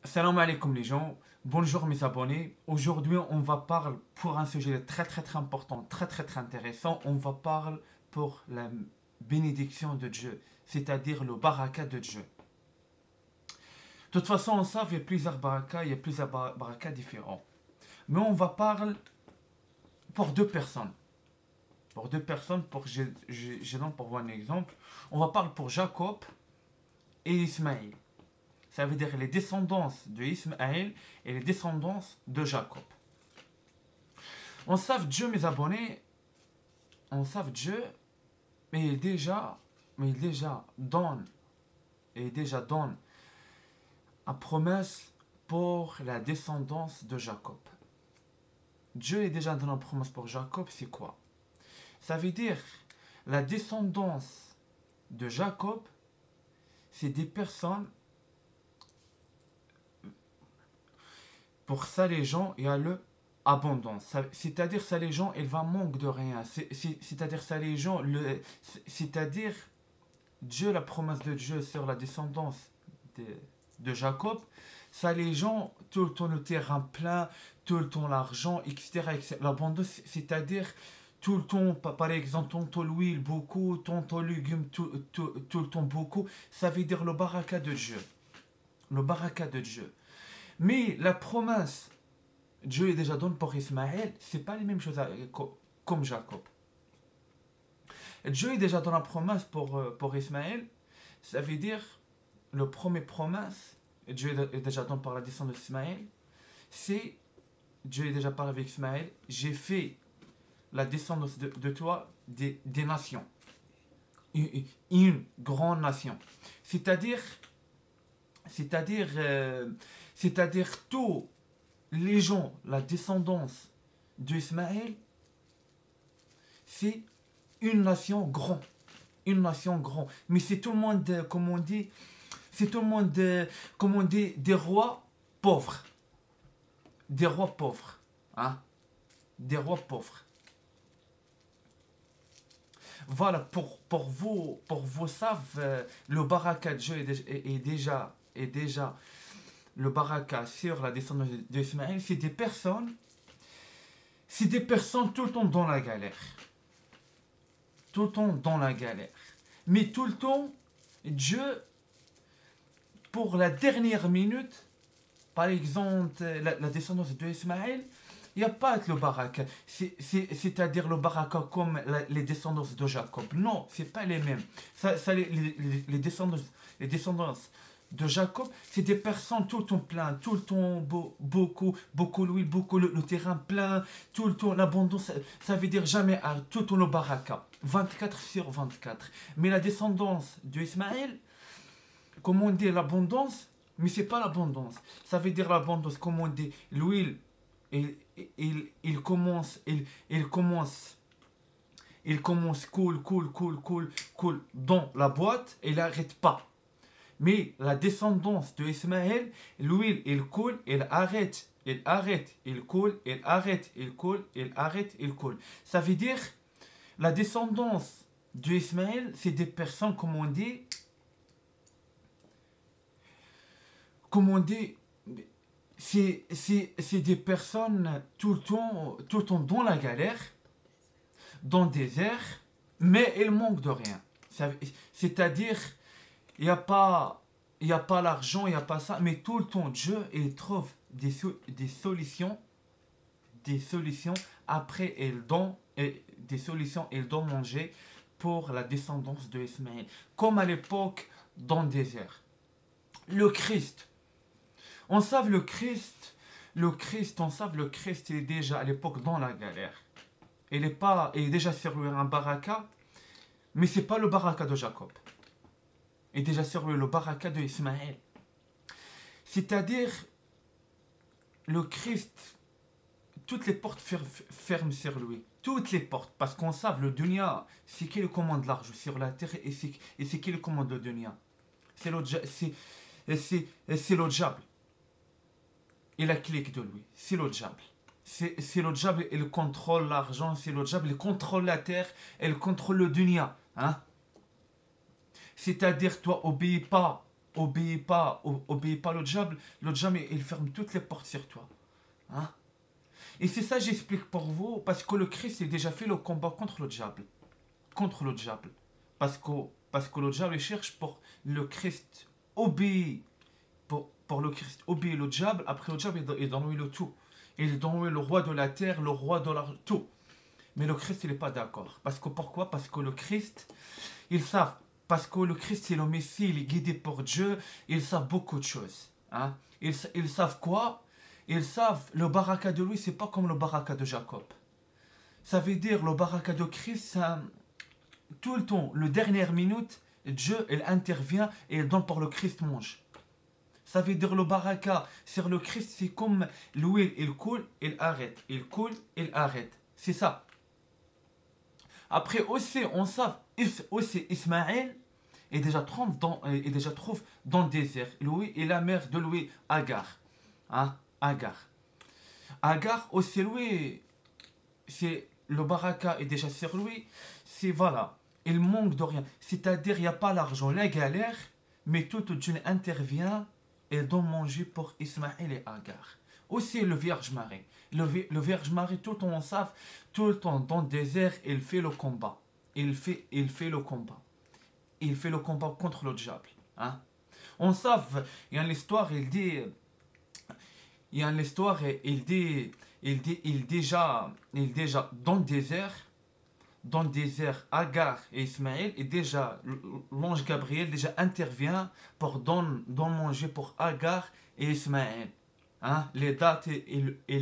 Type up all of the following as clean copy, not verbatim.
Salam alaikum les gens, bonjour mes abonnés. Aujourd'hui on va parler pour un sujet très important, très intéressant. On va parler pour la bénédiction de Dieu, c'est-à-dire le baraka de Dieu. De toute façon on sait qu'il y a plusieurs barakas, il y a plusieurs barakas différents. Mais on va parler pour deux personnes. Pour deux personnes, je donne pour vous un exemple. On va parler pour Jacob et Ismaël. Ça veut dire les descendants de Ismaël et les descendants de Jacob. On sait Dieu, mes abonnés, on sait Dieu, mais il déjà donne une promesse pour la descendance de Jacob. Dieu est déjà donné une promesse pour Jacob, c'est quoi? Ça veut dire la descendance de Jacob, c'est des personnes. Pour ça, les gens, il y a le abondance. C'est-à-dire, ça, les gens, ils vont manquer de rien. C'est-à-dire, ça, les gens, c'est-à-dire, Dieu, la promesse de Dieu sur la descendance de Jacob, ça, les gens, tout le temps le terrain plein, tout le temps l'argent, etc. L'abondance, c'est-à-dire, tout le temps, par exemple, ton l'huile beaucoup, ton légumes tout le temps beaucoup, ça veut dire le baraka de Dieu. Le baraka de Dieu. Mais la promesse, Dieu est déjà donné pour Ismaël, c'est pas les mêmes choses comme Jacob. Dieu est déjà donné la promesse pour Ismaël, ça veut dire, le premier promesse, Dieu est déjà donné par la descendance d'Ismaël, c'est, Dieu est déjà parlé avec Ismaël, j'ai fait la descendance de toi des nations, une grande nation. C'est-à-dire tous les gens, la descendance d'Ismaël, c'est une nation grande. Une nation grande. Mais c'est tout le monde, comme on dit, c'est tout le monde, comme on dit, des rois pauvres. Des rois pauvres. Hein? Des rois pauvres. Voilà, pour vous savez, le baraka de Dieu est déjà le baraka sur la descendance d'Ismaël, c'est des personnes tout le temps dans la galère. Tout le temps dans la galère. Mais tout le temps, Dieu, pour la dernière minute, par exemple, la descendance d'Ismaël, il n'y a pas le baraka. C'est-à-dire le baraka comme les descendants de Jacob. Non, ce n'est pas les mêmes. Les descendants de Jacob, c'est des personnes tout le temps plein, tout le temps beaucoup l'huile, beaucoup le terrain plein, tout le temps l'abondance, ça veut dire jamais tout le temps le baraka, 24/24. Mais la descendance d'Ismaël, comme on dit l'abondance, mais c'est pas l'abondance. Ça veut dire l'abondance, comme on dit l'huile, il commence coule dans la boîte et il n'arrête pas. Mais la descendance de Ismaël, l'huile, il coule, il arrête, il coule, il arrête, il coule, il arrête, il coule. Ça veut dire, la descendance d'Ismaël, c'est des personnes, comme on dit, c'est des personnes tout le temps dans la galère, dans le désert, mais ils manquent de rien. C'est-à-dire, il n'y a pas l'argent, il n'y a pas ça, mais tout le temps, Dieu, il trouve des solutions, après il donne, des solutions, il donne manger pour la descendance de Ismaël. Comme à l'époque, dans le désert. Le Christ. On sait le Christ, il est déjà à l'époque dans la galère. Il est déjà sur un baraka, mais ce n'est pas le baraka de Jacob. Il est déjà sur le baraka de Ismaël. C'est-à-dire, le Christ, toutes les portes ferment sur lui. Toutes les portes. Parce qu'on sait, le dunya, c'est qui le commande l'argent sur la terre et c'est qui le commande le dunya. C'est le diable. Et la clique de lui. C'est le diable. C'est le diable, il contrôle l'argent. C'est le diable, il contrôle la terre. Il contrôle le dunya. Hein? C'est-à-dire, toi, obéis pas obéis pas le diable, il ferme toutes les portes sur toi. Hein? Et c'est ça j'explique pour vous, parce que le Christ a déjà fait le combat contre le diable. Contre le diable. Parce que, parce que le diable il cherche pour le Christ obéit. Pour le Christ obéit le diable, après le diable il donne lui le tout. Il donne lui le roi de la terre, le roi de la... tout. Mais le Christ il n'est pas d'accord. Parce que pourquoi? Parce que le Christ, ils savent. Parce que le Christ c'est le Messie, il est guidé par Dieu, ils savent beaucoup de choses. Hein? Ils savent quoi? Ils savent, le baraka de lui, c'est pas comme le baraka de Jacob. Ça veut dire, le baraka de Christ, ça, tout le temps, le dernière minute, Dieu, il intervient et il donne pour le Christ mange. Ça veut dire, le baraka sur le Christ, c'est comme l'huile, il coule, il arrête. Il coule, il arrête. C'est ça. Après aussi, on sait, aussi Ismaël est déjà trouve dans le désert. Lui est la mère de lui, Agar. Hein? Agar. Agar aussi lui, c'est le baraka est déjà sur lui. C'est voilà, il manque de rien. C'est-à-dire il n'y a pas l'argent, la galère, mais tout Dieu intervient et donne manger pour Ismaël et Agar. Aussi le Vierge Marie. Le Vierge Marie, tout le temps, on sait, tout le temps dans le désert, il fait le combat. Il fait le combat. Il fait le combat contre le diable. Hein? On sait, il y a l'histoire, il dit, il y a l'histoire, il déjà dans le désert, Agar et Ismaël, et déjà, l'ange Gabriel déjà intervient pour donner manger pour Agar et Ismaël. Hein? Les dates et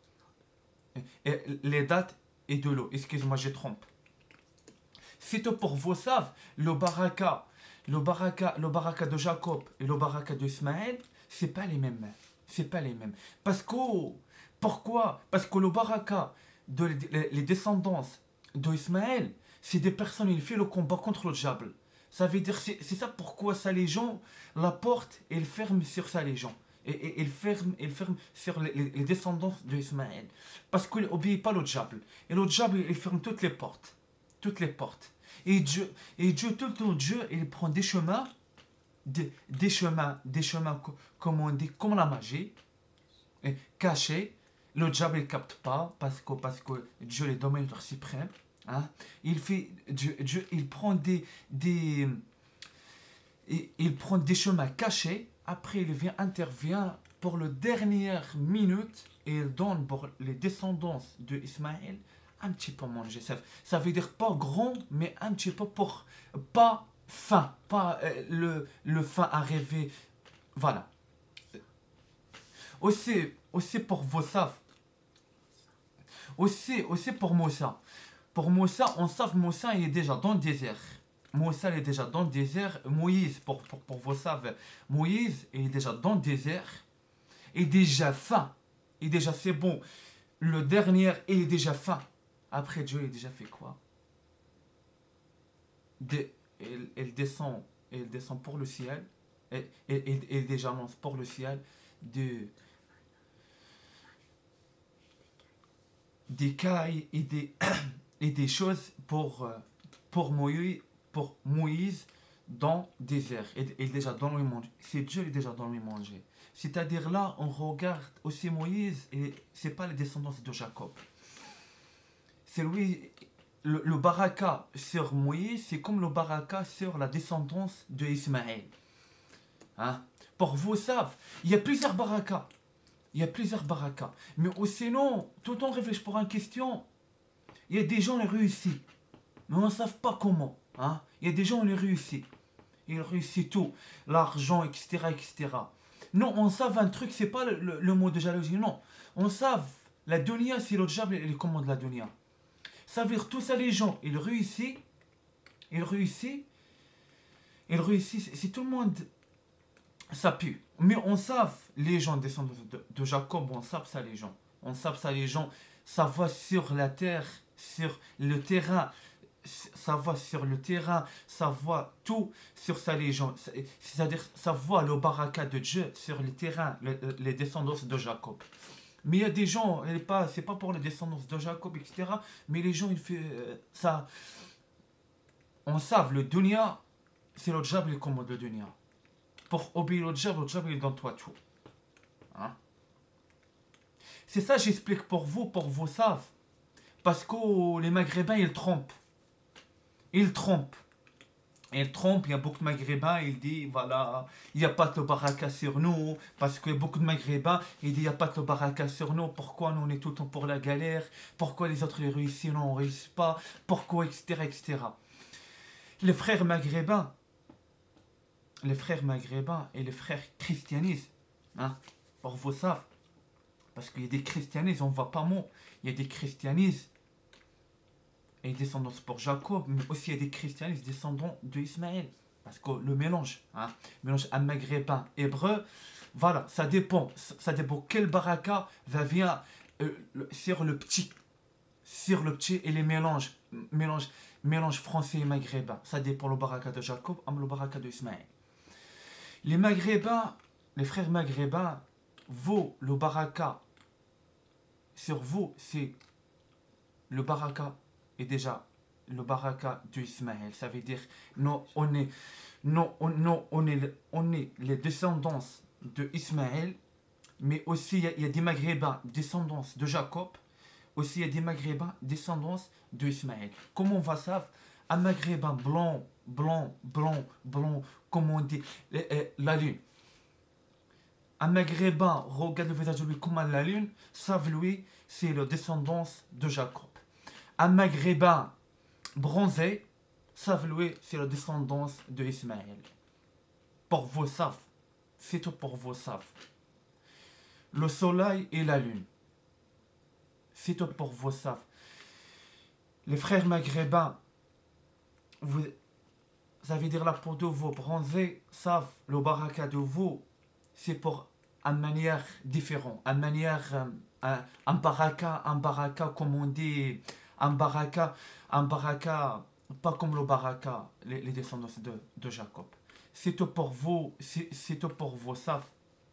les dates et de l'eau. Excuse-moi, je trompe. C'est tout pour vous savez, le baraka de Jacob et le baraka d'Ismaël, c'est pas les mêmes. C'est pas les mêmes. Parce que, pourquoi? Parce que le baraka, les descendants d'Ismaël, c'est des personnes, ils font le combat contre le diable. Ça veut dire, c'est ça pourquoi sa légion, la porte, elle ferme sur sa légion. Et il ferme sur les descendants d'Ismaël. Parce qu'il n'obéit pas au diable. Et le diable, il ferme toutes les portes. Toutes les portes. Et Dieu, tout le temps, Dieu, il prend des chemins, comme on dit, comme la magie, cachés. Le diable, il ne capte pas, parce que Dieu est le dominateur suprême. Hein? Dieu, il prend il prend des chemins cachés. Après, il intervient pour la dernière minute et il donne pour les descendants d'Ismaël un petit peu manger. Ça veut dire pas grand, mais un petit peu pour pas faim, pas le faim à rêver. Voilà. Aussi pour vos savent. Aussi pour Moussa. Pour Moussa, on sait que Moussa il est déjà dans le désert. Moussa il est déjà dans le désert. Moïse, pour vous savez, Moïse il est déjà dans le désert. Il est déjà faim. Et déjà c'est bon. Le dernier, il est déjà faim. Après Dieu, il a déjà fait quoi? Il descend pour le ciel. Il déjà annonce pour le ciel des cailles et des choses pour Moïse dans le désert. Et déjà dans lui manger. C'est Dieu qui est déjà dans lui manger. C'est-à-dire là, on regarde aussi Moïse et c'est pas les descendants de Jacob. C'est lui, le baraka sur Moïse, c'est comme le baraka sur la descendance de Ismaël. Hein? Pour vous savez, il y a plusieurs barakas. Il y a plusieurs barakas. Mais sinon, tout le temps on réfléchit pour une question. Il y a des gens qui réussissent. Mais on ne sait pas comment. Hein? Il y a des gens qui réussissent. Ils réussissent tout. L'argent, etc., etc. Non, on sait un truc, c'est pas le mot de jalousie. Non. On sait la dunya, c'est le diable et les commandes de la dunya. Ça veut dire tous ça les gens, ils réussissent, si tout le monde, ça pue. Mais on sait, les gens descendants de Jacob, on sait ça les gens. On sait ça les gens, ça va sur la terre, sur le terrain, ça va sur le terrain, ça voit tout sur ça les gens. C'est-à-dire, ça voit le baraka de Dieu sur le terrain, les descendants de Jacob. Mais il y a des gens, c'est pas pour les descendants de Jacob, etc. Mais les gens, ils font ça. On sait, le dunya, c'est le diable qui commande le dunya. pour obéir au diable, il donne toi tout. Hein? C'est ça, j'explique pour vous savent. Parce que les Maghrébins, ils trompent. Ils trompent. Ils trompent, il y a beaucoup de Maghrébins, ils disent, voilà, il n'y a pas de baraka sur nous, parce que beaucoup de Maghrébins, ils disent, il n'y a pas de baraka sur nous, pourquoi nous on est tout le temps pour la galère, pourquoi les autres ils réussissent, nous on ne réussit pas, pourquoi, etc., etc. Les frères maghrébins et les frères christianistes, hein, pour vous savez, parce qu'il y a des christianistes, on ne voit pas mot, il y a des christianistes et descendants pour Jacob, mais aussi il y a des christianistes descendants d'Ismaël. Parce que le mélange, hein, mélange un maghrébin hébreu, voilà, ça dépend quel baraka va venir sur le petit et les mélange français et maghrébin. Ça dépend le baraka de Jacob ou le baraka d'Ismaël. Les maghrébins, les frères maghrébins, vous, le baraka, sur vous, c'est le baraka est déjà le baraka d'Ismaël. Ça veut dire, nous, on est les descendants d'Ismaël, mais aussi il y a des maghrébins, descendants de Jacob, aussi il y a des maghrébins, descendants d'Ismaël. Comment on va savoir? Un maghrébin blanc, comme on dit, la lune. Un maghrébin regarde le visage de lui comme la lune, savent lui, c'est la descendance de Jacob. Un maghrébin bronzé, savent lui, c'est la descendance de Ismaël. Pour vos savent, c'est tout pour vos savent. Le soleil et la lune, c'est tout pour vos savent. Les frères maghrébins, ça veut dire la peau de vous bronzés, savent le baraka de vous, c'est pour une manière différente, une manière, un baraka comme on dit, un baraka, pas comme le baraka, les descendants de Jacob. C'est tout pour vous, c'est tout pour vos savent,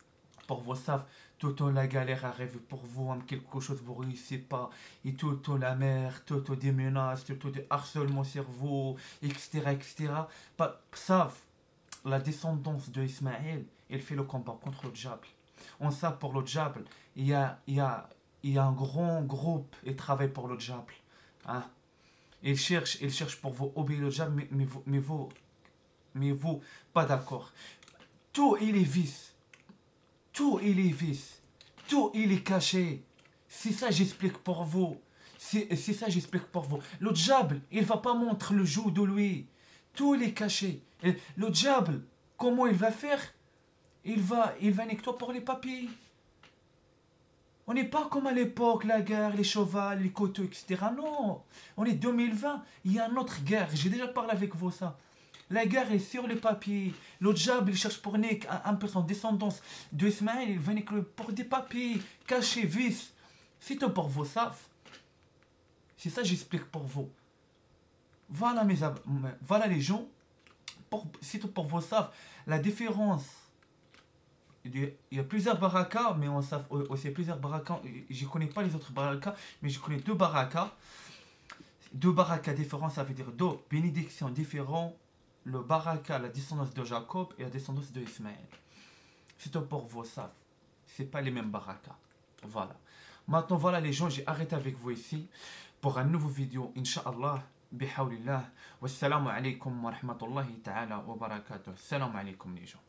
tout la galère arrive pour vous, quelque chose vous réussissez pas, et tout la mer, tout des menaces, tout des harcèlements sur vous, etc., etc. Savent la descendance de Ismaël, il fait le combat contre le diable. On sait pour le diable, il y a un grand groupe qui travaille pour le diable. Hein? Il cherche pour vous obéir au diable, mais vous, pas d'accord. Tout il est vice. Tout il est vice. Tout il est caché. C'est ça j'explique pour vous. C'est ça j'explique pour vous. Le diable, il va pas montrer le joug de lui. Tout il est caché. Et le diable, comment il va faire? Il va niquer toi pour les papiers. On n'est pas comme à l'époque, la guerre, les chevals, les couteaux, etc. Non, on est 2020, il y a une autre guerre. J'ai déjà parlé avec vous ça. La guerre est sur les papiers. Le diable, il cherche pour niquer un peu son descendance d'Ismaël. Il va niquer pour des papiers, cachés, vices. C'est tout pour vous, ça. C'est ça que j'explique pour vous. Voilà, voilà les gens. C'est tout pour vous, ça. La différence. Il y a plusieurs barakas, mais on sait aussi plusieurs barakas. Je ne connais pas les autres barakas, mais je connais deux barakas. Deux barakas différents, ça veut dire deux bénédictions différentes. Le baraka, la descendance de Jacob et la descendance de Ismaël. C'est tout pour vous, ça. Ce n'est pas les mêmes barakas. Voilà. Maintenant, voilà les gens, j'ai arrêté avec vous ici pour un nouveau vidéo, Inch'Allah, bihawlillah. Wassalamu alaikum wa rahmatullahi ta'ala wa barakatuh. Salam alaikum les gens.